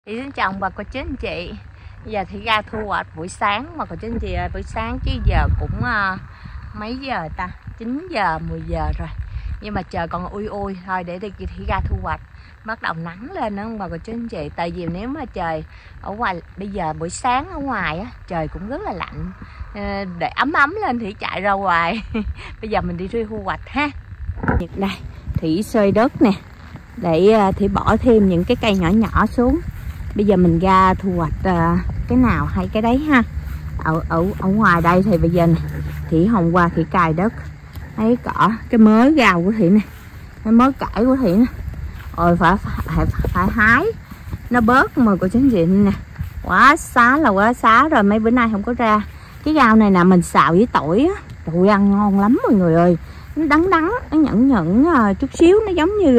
Xin chào bà cô chú anh chị. Bây giờ thì ra thu hoạch buổi sáng mà cô chú anh chị ơi, buổi sáng chứ giờ cũng mấy giờ ta, 9 giờ 10 giờ rồi. Nhưng mà trời còn ui ui thôi để đi thì ra thu hoạch. Bắt đầu nắng lên nữa bà cô chú anh chị. Tại vì nếu mà trời ở ngoài bây giờ buổi sáng ở ngoài á, trời cũng rất là lạnh. Để ấm ấm lên thì chạy ra ngoài. Bây giờ mình đi thu hoạch ha. Đây, Thủy xơi đất nè. Để thì bỏ thêm những cái cây nhỏ nhỏ xuống. Bây giờ mình ra thu hoạch cái nào hay cái đấy ha. Ở ngoài đây thì bây giờ nè, thì hôm qua thì cài đất thấy cỏ cái mớ rau của Thị nè, cái mớ cải của Thị nè, rồi phải hái nó bớt mà cô chú anh chị nè, quá xá rồi. Mấy bữa nay không có ra cái rau này nè, mình xào với tỏi á, tụi ăn ngon lắm mọi người ơi. Nó đắng nó nhẫn chút xíu, nó giống như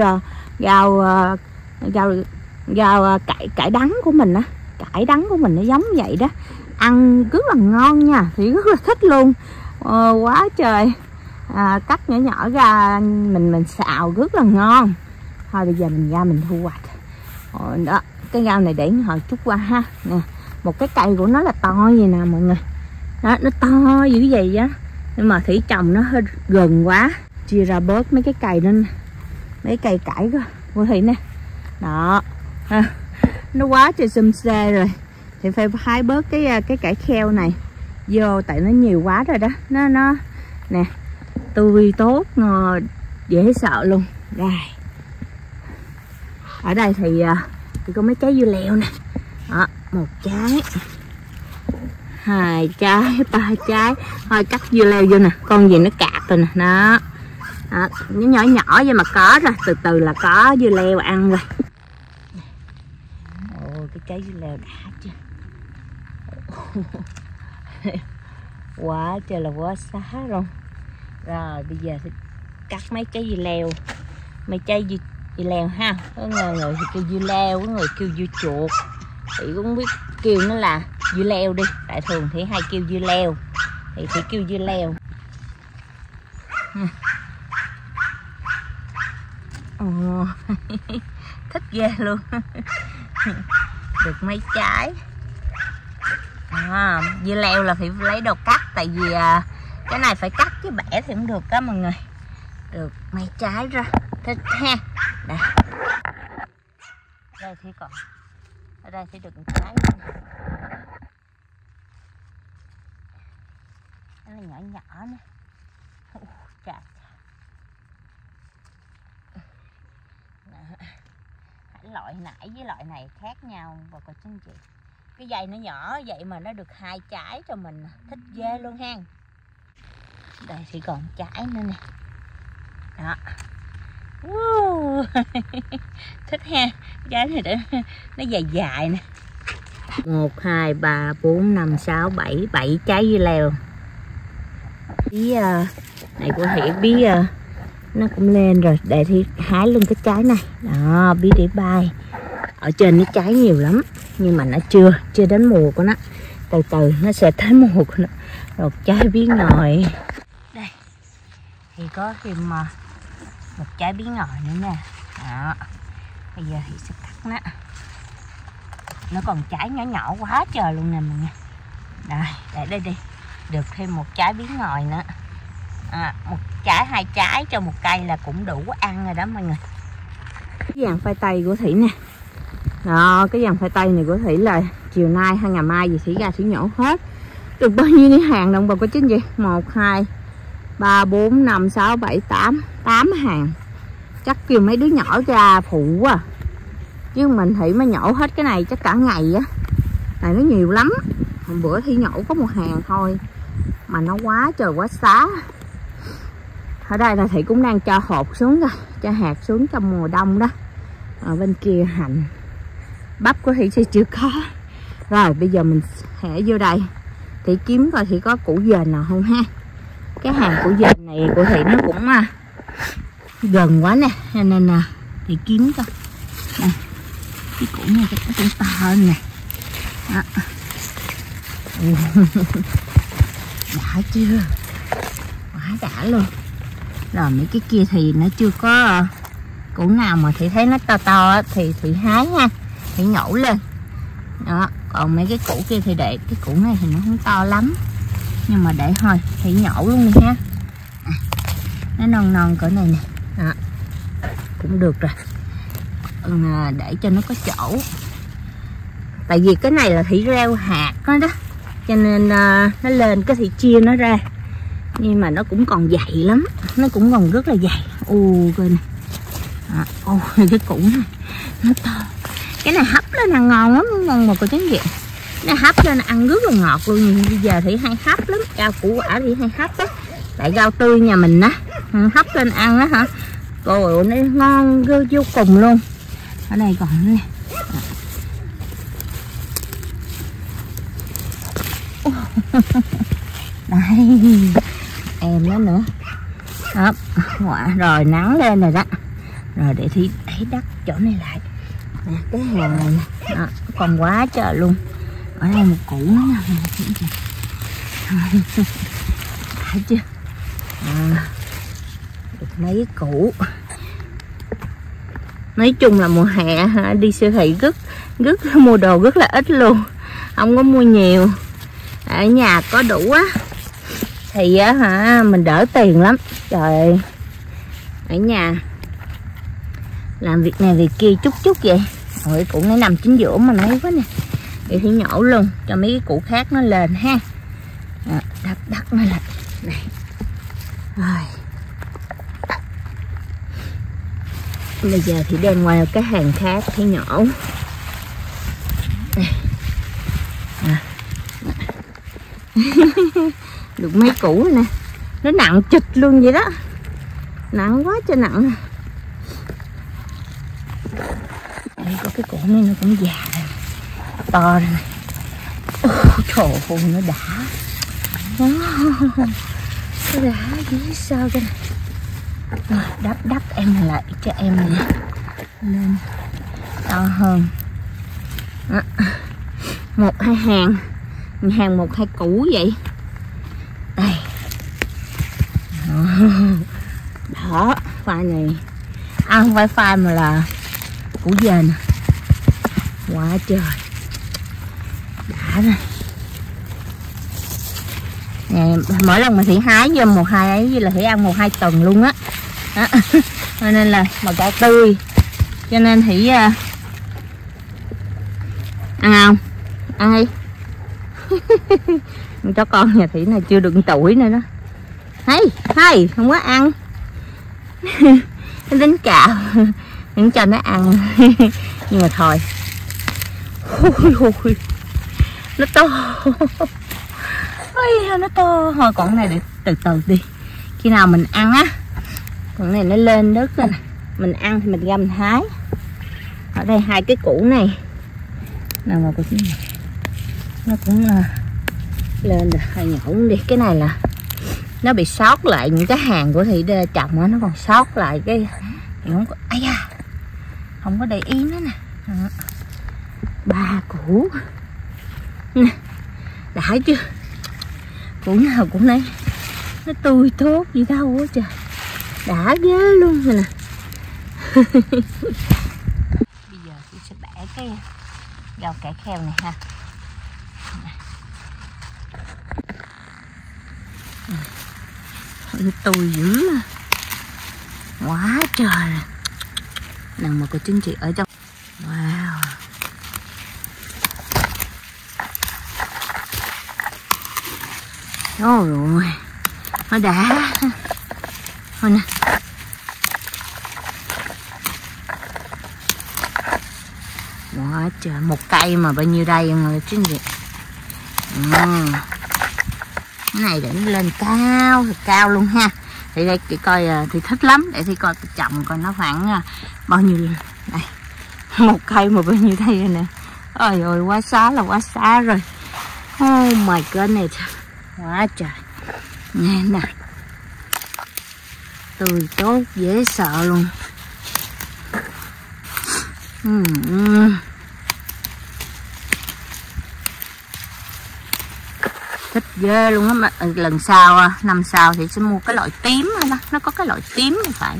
rau cải đắng của mình á, cải đắng của mình nó giống vậy đó, ăn rất là ngon nha, thì rất là thích luôn. Quá trời. Cắt nhỏ ra mình xào rất là ngon. Thôi bây giờ mình ra mình thu hoạch. Đó, cái rau này để hồi chút qua ha nè. Một cái cây của nó là to vậy nè mọi người, đó, nó to dữ vậy á, nhưng mà Thủy trồng nó hơi gần quá, chia ra bớt mấy cái cây nên mấy cây cải của Thị nè, đó nó quá trời xum xê rồi thì phải hái bớt cái cải kheo này vô, tại nó nhiều quá rồi đó. Nó nè, tươi tốt ngon dễ sợ luôn. Đây, ở đây thì có mấy trái dưa leo nè, đó, 1 trái 2 trái 3 trái. Thôi cắt dưa leo vô nè, con gì nó cạp rồi nè, nó nhỏ vậy mà có rồi, từ từ là có dưa leo ăn rồi. Cái trái dưa leo đã chưa. Quá trời là quá xá luôn. Rồi bây giờ thì cắt mấy trái dưa leo, mấy trái dưa leo ha. Có người thì kêu dưa leo, có người kêu dưa chuột, thì cũng biết kêu nó là dưa leo đi, tại thường thì hay kêu dưa leo thì kêu dưa leo. Thích ghê luôn. Được mấy trái. Dưa leo là phải lấy đồ cắt, tại vì cái này phải cắt chứ bẻ thì không được đó mọi người. Được mấy trái ra, thích ha. Đây, đây thì còn ở đây thì được một trái. Nó là nhỏ nè. Trời. Loại nãy với loại này khác nhau và coi chú anh chị, cái dây nó nhỏ vậy mà nó được 2 trái cho mình, thích ghê luôn ha. Đây thì còn trái nữa nè, đó. Thích ha, trái này nó dài nè. 1 2 3 4 5 6 7 trái dưa leo. Bí này của Thị bí nó cũng lên rồi, để thì hái luôn cái trái này đó. Bí để bay ở trên nó trái nhiều lắm, nhưng mà nó chưa đến mùa của nó, từ từ nó sẽ tới mùa của nó. Rồi trái bí ngòi đây thì có thêm một trái bí ngòi nữa nè, đó. Bây giờ thì sẽ cắt nó còn trái nhỏ quá trời luôn nè mọi người. Đây, để đây đi, được thêm một trái bí ngòi nữa. 1 trái 2 trái cho một cây là cũng đủ ăn rồi đó mọi người. Cái dàn khoai tây của Thủy nè, đó, cái dàn khoai tây này của Thủy là chiều nay hay ngày mai gì Thủy ra Thủy nhổ hết. Được bao nhiêu cái hàng đồng bào có chính gì, 1 2 3 4 5 6 7 8 hàng. Chắc kêu mấy đứa nhỏ ra phụ quá, chứ mình Thủy mà nhổ hết cái này chắc cả ngày á, này nó nhiều lắm. Hôm bữa Thủy nhổ có 1 hàng thôi mà nó quá trời quá xá. Ở đây là Thị cũng đang cho hột xuống rồi, cho hạt xuống trong mùa đông đó. Ở bên kia hành bắp của Thị sẽ chưa có. Rồi bây giờ mình hẻ vô đây, Thị kiếm coi Thị có củ dền nào không ha. Cái hàng củ dền này của Thị nó cũng gần quá nè, nên là Thị kiếm coi. Đây, cái củ này nó cũng to hơn nè, đó. Đã chưa, quá đã luôn. Rồi mấy cái kia thì nó chưa có củ nào mà Thị thấy nó to thì Thị hái ha, Thị nhổ lên. Đó, còn mấy cái củ kia thì để cái củ này thì nó không to lắm, nhưng mà để thôi thì nhổ luôn đi ha. Nó non non cỡ này nè. Đó, cũng được rồi. Để cho nó có chỗ. Tại vì cái này là Thủy reo hạt đó, cho nên nó lên cái Thủy chia nó ra. Nhưng mà nó cũng còn dày lắm, nó cũng còn rất là dày. Coi nè. Cái củ này nó to. Cái này hấp lên ăn ngon lắm, ngon một cái trứng vậy. Nó hấp lên ăn rất là ngọt luôn. Bây giờ Thủy hay hấp lắm, rau củ quả thì hay hấp á. Tại rau tươi nhà mình á, hấp lên ăn á hả. Trời nó ngon vô cùng luôn. Ở đây còn nè. Đây, em nó nữa. Đó, quả rồi nắng lên rồi đó. Rồi để Thủy đẩy đất chỗ này lại. Nè, cái hàng này nè, đó, còn quá trời luôn. Ở đây một củ nữa nè. Thấy chưa? Được mấy củ. Nói chung là mùa hè đi siêu thị rất mua đồ rất là ít luôn, không có mua nhiều. Ở nhà có đủ á thì mình đỡ tiền lắm. Trời ơi, ở nhà làm việc này việc kia chút vậy. Rồi củ này nằm chính giữa mà mấy quá nè. Vậy thì nhổ luôn cho mấy cái củ khác nó lên ha. Đắp nó lại này. Rồi bây giờ thì đem qua cái hàng khác thì nhổ. Đây. Được mấy củ nè, nó nặng chịch luôn vậy đó, nặng quá cho nặng. Đây có cái củ này nó cũng già rồi, to rồi này. Trời ơi nó đã, nó đã dễ sao đây. Đắp em lại cho em này lên to hơn. Đó. 1-2 hàng, hàng 1-2 củ vậy. Đây. Đó, khoai này không phải khoai mà là củ dền. Quá trời đã rồi. Nè, mỗi lần mà Thủy hái vô 1-2 ấy là Thủy ăn 1-2 tuần luôn á. Cho nên là mà cải tươi, cho nên Thủy ăn không? Ăn đi. Cho con nhà Thủy này chưa được tuổi nữa đó. Hay không có ăn. Nó đánh cạo những cho nó ăn. Nhưng mà thôi. Nó to. Nó to. Thôi còn này để từ từ đi. Khi nào mình ăn á, còn này nó lên đất rồi nè, mình ăn thì mình ra mình hái. Ở đây 2 cái củ này nào mà của này nó cũng lên rồi, hơi nhổ đi. Cái này là nó bị sót lại những cái hàng của Thị trồng á, nó còn sót lại cái không có, không có để ý nó nè. 3 củ nè, đã chưa? Củ nào cũng này nó tươi tốt gì đâu á trời, đã ghê luôn rồi nè. Bây giờ chị sẽ bẻ cái rau cải kheo này ha. Nó tươi dữ, quá trời. Nào mà có trứng chị ở trong. Wow. Ôi rồi, nó đã. Thôi nè. Quá trời, một cây mà bao nhiêu đây mà trứng gì. Cái này để nó lên cao luôn ha. Thì đây chị coi thì thích lắm, để thì coi trồng coi nó khoảng bao nhiêu đây. Một cây mà bao nhiêu đây nè. Ôi ơi, quá xá là quá xá rồi. Oh my goodness. Quá trời. Nè nè. Tươi tốt dễ sợ luôn. Thích ghê luôn á. Mà lần sau, năm sau thì sẽ mua cái loại tím đó. Nó có cái loại tím thì phải.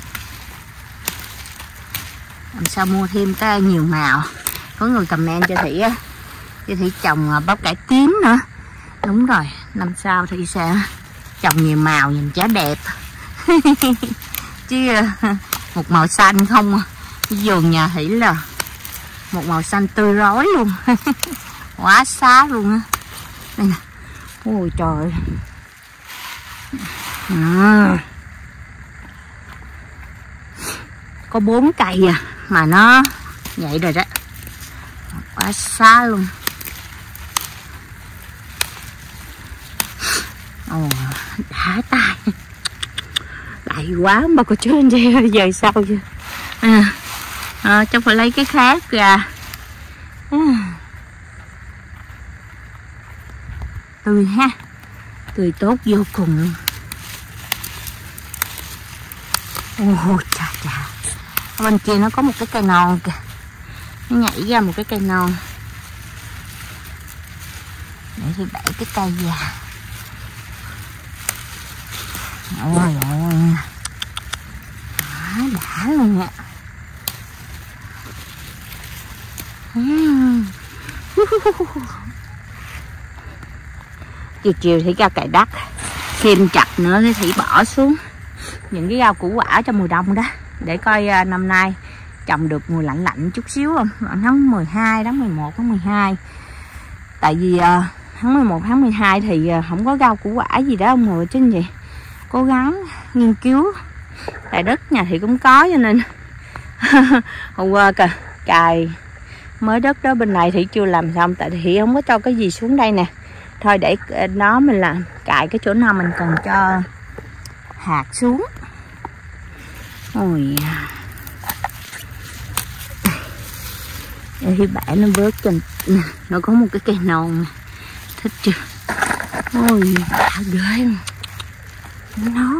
Làm sao mua thêm cái nhiều màu. Có người comment cho Thị á, Chị Thị trồng bắp cải tím nữa. Đúng rồi, năm sau thì sẽ trồng nhiều màu nhìn chả đẹp. Chứ một màu xanh không, cái vườn nhà Thị là một màu xanh tươi rói luôn. Quá xá luôn á. Đây nè. Ôi trời. Có 4 cây à mà nó vậy rồi đó. Quá xá luôn. Ồ, đã tay. Đại quá mà có trên đây giờ sao chưa. Chắc phải lấy cái khác ra. Tươi ha. Tươi tốt vô cùng luôn. Ồ chà chà. Ở bên kia nó có một cái cây non kìa. Nó nhảy ra một cái cây non. Để thì bẻ cái cây già. Ôi ôi. Đã luôn nha. Chiều chiều thì ra cày đất. Thêm chặt nữa thì bỏ xuống những cái rau củ quả trong mùa đông đó. Để coi năm nay trồng được mùa lạnh lạnh chút xíu không. Tháng 12, tháng 11, tháng 12. Tại vì tháng 11, tháng 12 thì không có rau củ quả gì đó ông ngồi chứ gì. Cố gắng nghiên cứu. Tại đất nhà thì cũng có cho nên hôm qua cài mới đất đó bên này thì chưa làm xong. Tại thì không có cho cái gì xuống đây nè. Thôi để nó mình làm cài cái chỗ nào mình cần cho hạt xuống. Ôi đây thì bẻ nó bớt trên. Nó có một cái cây non nè. Thích chưa. Ôi đã ghê. Nó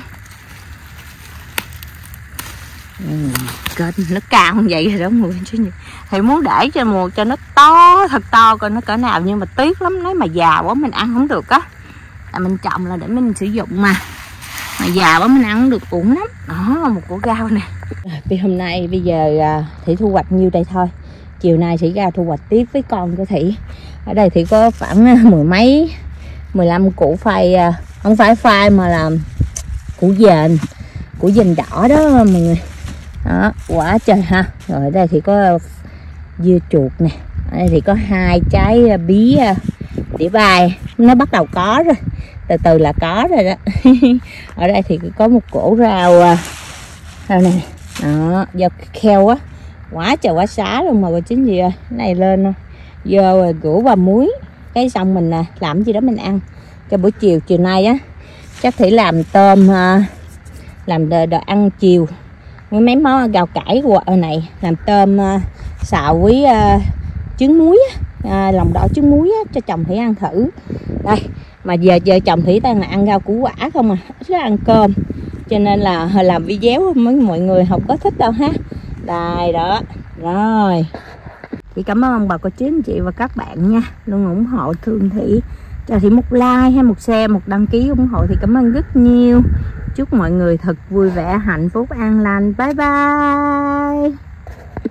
kênh nó cao như vậy rồi đó mọi người chứ. Thì muốn để cho mùa cho nó to thật to coi nó cỡ nào, nhưng mà tiếc lắm, nếu mà già quá mình ăn không được á. Tại mình trồng là để mình sử dụng mà già quá mình ăn không được uổng lắm. Đó một củ rau nè. Vì hôm nay bây giờ Thị thu hoạch nhiêu đây thôi. Chiều nay Thị ra thu hoạch tiếp với con của Thị. Ở đây thì có khoảng 10 mấy 15 củ phai, không phải phai mà là củ dền đỏ đó mọi người. Đó, quả trời ha. Rồi ở đây thì có dưa chuột nè. Ở đây thì có 2 trái bí tỉa bài, nó bắt đầu có rồi, từ từ là có rồi đó. Ở đây thì có một củ rau này. Đó, do kheo á, quá trời quá xá luôn mà bà chính gì ơi. Cái này lên vô rồi rửa vào muối, cái xong mình làm gì đó mình ăn. Cho buổi chiều nay á chắc Thị làm tôm, làm đồ ăn chiều với mấy món rau cải quợ này, làm tôm xào với trứng muối á, lòng đỏ trứng muối á, cho chồng Thị ăn thử. Đây mà giờ chồng Thị đang là ăn rau củ quả không à, ít ăn cơm, cho nên là làm video với mọi người không có thích đâu ha. Đây đó. Rồi chị cảm ơn ông bà cô chú anh chị và các bạn nha, luôn ủng hộ thương Thị. Cho Thị một like hay một share, một đăng ký ủng hộ thì cảm ơn rất nhiều. Chúc mọi người thật vui vẻ, hạnh phúc, an lành. Bye bye.